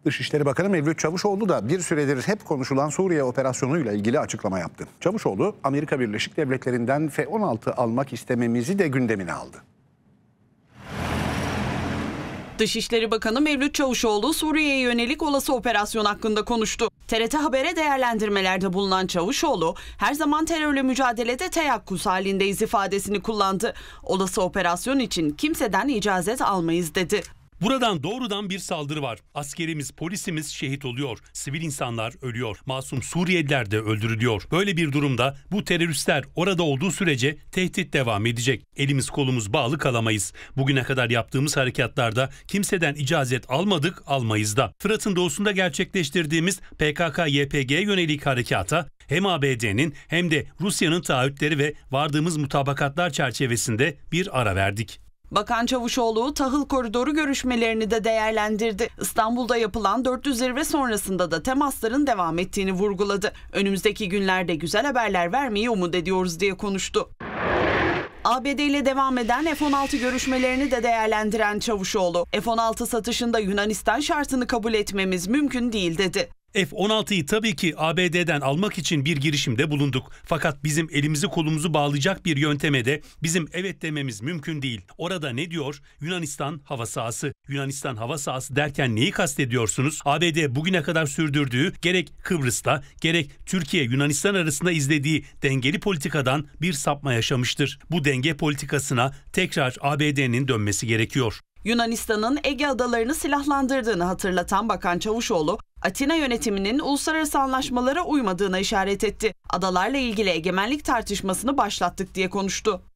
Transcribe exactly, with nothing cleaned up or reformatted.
Dışişleri Bakanı Mevlüt Çavuşoğlu da bir süredir hep konuşulan Suriye operasyonuyla ilgili açıklama yaptı. Çavuşoğlu, Amerika Birleşik Devletleri'nden F on altı almak istememizi de gündemine aldı. Dışişleri Bakanı Mevlüt Çavuşoğlu Suriye'ye yönelik olası operasyon hakkında konuştu. T R T Haber'e değerlendirmelerde bulunan Çavuşoğlu, her zaman terörle mücadelede teyakkuz halindeyiz ifadesini kullandı. Olası operasyon için kimseden icazet almayız dedi. Buradan doğrudan bir saldırı var. Askerimiz, polisimiz şehit oluyor. Sivil insanlar ölüyor. Masum Suriyeliler de öldürülüyor. Böyle bir durumda bu teröristler orada olduğu sürece tehdit devam edecek. Elimiz kolumuz bağlı kalamayız. Bugüne kadar yaptığımız harekatlarda kimseden icazet almadık, almayız da. Fırat'ın doğusunda gerçekleştirdiğimiz P K K Y P G'ye yönelik harekata hem A B D'nin hem de Rusya'nın taahhütleri ve vardığımız mutabakatlar çerçevesinde bir ara verdik. Bakan Çavuşoğlu tahıl koridoru görüşmelerini de değerlendirdi. İstanbul'da yapılan dörtlü zirve sonrasında da temasların devam ettiğini vurguladı. Önümüzdeki günlerde güzel haberler vermeyi umut ediyoruz diye konuştu. A B D ile devam eden F on altı görüşmelerini de değerlendiren Çavuşoğlu, F on altı satışında Yunanistan şartını kabul etmemiz mümkün değil dedi. F on altıyı tabii ki A B D'den almak için bir girişimde bulunduk. Fakat bizim elimizi kolumuzu bağlayacak bir yönteme de bizim evet dememiz mümkün değil. Orada ne diyor? Yunanistan hava sahası. Yunanistan hava sahası derken neyi kastediyorsunuz? A B D bugüne kadar sürdürdüğü gerek Kıbrıs'ta gerek Türkiye-Yunanistan arasında izlediği dengeli politikadan bir sapma yaşamıştır. Bu denge politikasına tekrar A B D'nin dönmesi gerekiyor. Yunanistan'ın Ege adalarını silahlandırdığını hatırlatan Bakan Çavuşoğlu, Atina yönetiminin uluslararası anlaşmalara uymadığına işaret etti. Adalarla ilgili egemenlik tartışmasını başlattık diye konuştu.